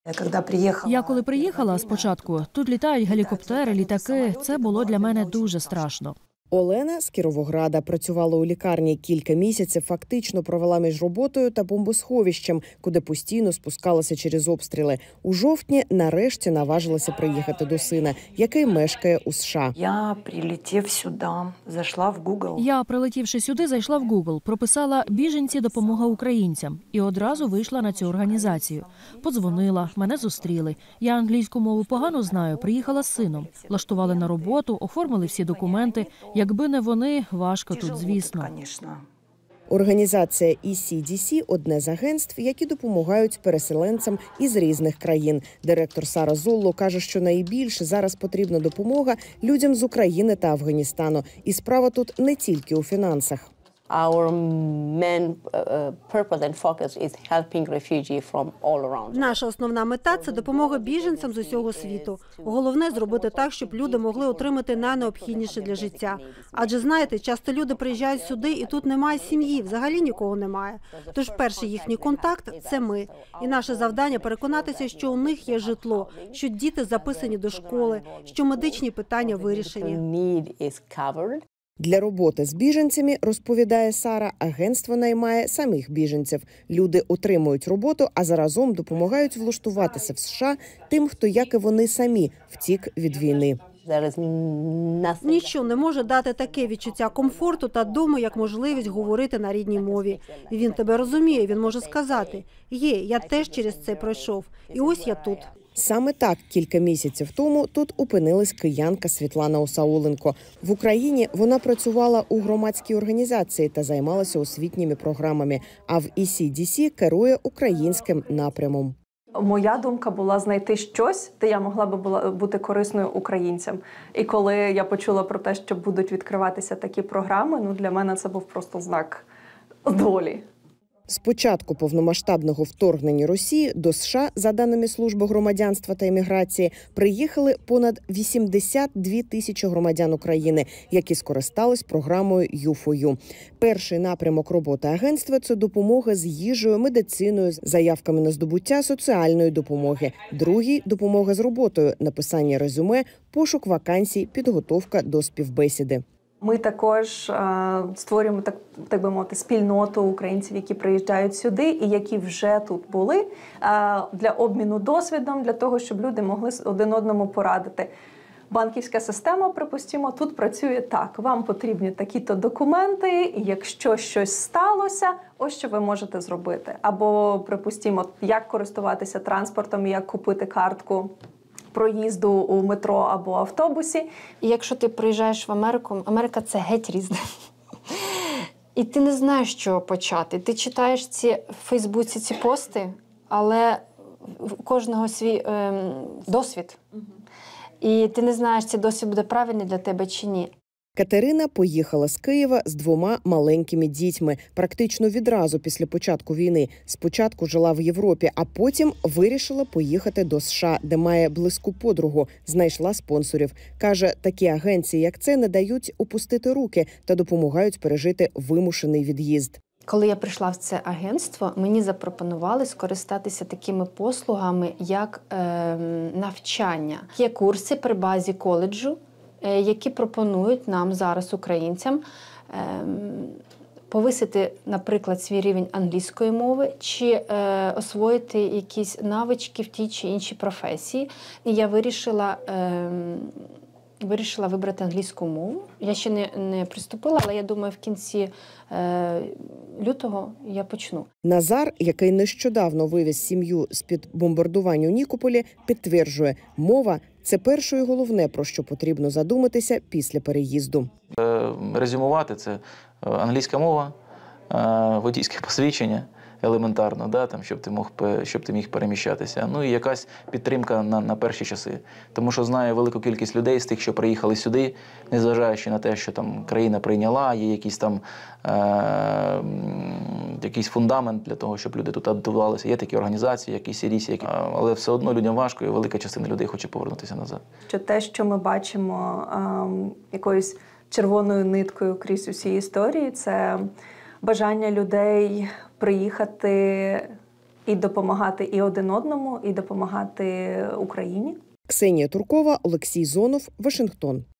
Я коли приїхала спочатку, тут літають гелікоптери, літаки. Це було для мене дуже страшно. Олена з Кіровограда працювала у лікарні кілька місяців, фактично провела між роботою та бомбосховищем, куди постійно спускалася через обстріли. У жовтні нарешті наважилася приїхати до сина, який мешкає у США. Я, прилетівши сюди, зайшла в Google, прописала «Біженці. Допомога українцям» і одразу вийшла на цю організацію. Подзвонила, мене зустріли. Я англійську мову погано знаю, приїхала з сином. Влаштували на роботу, оформили всі документи. Якби не вони, важко тут, звісно. Організація ECDC – одне з агентств, які допомагають переселенцям із різних країн. Директор Сара Золло каже, що найбільше зараз потрібна допомога людям з України та Афганістану. І справа тут не тільки у фінансах. Наша основна мета – це допомога біженцям з усього світу. Головне – зробити так, щоб люди могли отримати найнеобхідніше для життя. Адже, знаєте, часто люди приїжджають сюди, і тут немає сім'ї, взагалі нікого немає. Тож перший їхній контакт – це ми. І наше завдання – переконатися, що у них є житло, що діти записані до школи, що медичні питання вирішені. Для роботи з біженцями, розповідає Сара, агентство наймає самих біженців. Люди отримують роботу, а заразом допомагають влаштуватися в США тим, хто, як і вони самі, втік від війни. Ніщо не може дати таке відчуття комфорту та дому, як можливість говорити на рідній мові. Він тебе розуміє, він може сказати: «Є, я теж через це пройшов, і ось я тут». Саме так кілька місяців тому тут опинилась киянка Світлана Осауленко. В Україні вона працювала у громадській організації та займалася освітніми програмами, а в ECDC керує українським напрямом. Моя думка була знайти щось, де я могла б бути корисною українцям. І коли я почула про те, що будуть відкриватися такі програми, для мене це був просто знак долі. З початку повномасштабного вторгнення Росії до США, за даними Служби громадянства та імміграції, приїхали понад 82 тисячі громадян України, які скористались програмою U4U. Перший напрямок роботи агентства – це допомога з їжею, медициною, заявками на здобуття соціальної допомоги. Другий – допомога з роботою, написання резюме, пошук вакансій, підготовка до співбесіди. Ми також створюємо, так би мовити, спільноту українців, які приїжджають сюди і які вже тут були, для обміну досвідом, для того, щоб люди могли один одному порадити. Банківська система, припустимо, тут працює так. Вам потрібні такі-то документи, і якщо щось сталося, ось що ви можете зробити. Або, припустимо, як користуватися транспортом, як купити картку проїзду у метро або автобусі. І якщо ти приїжджаєш в Америку, Америка – це геть різне. І ти не знаєш, з чого почати. Ти читаєш в Фейсбуці ці пости, але у кожного свій досвід. І ти не знаєш, цей досвід буде правильний для тебе чи ні. Катерина поїхала з Києва з 2 маленькими дітьми. Практично відразу після початку війни. Спочатку жила в Європі, а потім вирішила поїхати до США, де має близьку подругу. Знайшла спонсорів. Каже, такі агенції, як це, не дають опустити руки та допомагають пережити вимушений від'їзд. Коли я прийшла в це агентство, мені запропонували скористатися такими послугами, як навчання. Є курси при базі коледжу, які пропонують нам зараз, українцям, повисити, наприклад, свій рівень англійської мови чи освоїти якісь навички в тій чи іншій професії. І я вирішила вибрати англійську мову. Я ще не приступила, але я думаю, в кінці лютого я почну. Назар, який нещодавно вивіз сім'ю з-під бомбардування у Нікополі, підтверджує, мова – це перше і головне, про що потрібно задуматися після переїзду. Резюмувати – це англійська мова, водійське посвідчення, елементарно, да, там, щоб ти міг переміщатися. Ну і якась підтримка на перші часи. Тому що знаю велику кількість людей з тих, що приїхали сюди, незважаючи на те, що там країна прийняла, є якийсь фундамент для того, щоб люди тут адаптувалися. Є такі організації, як ECDC, але все одно людям важко, і велика частина людей хоче повернутися назад. Що те, що ми бачимо якоюсь червоною ниткою крізь усі історії, це бажання людей приїхати і допомагати і один одному, і допомагати Україні. Ксенія Туркова, Олексій Зонов, Вашингтон.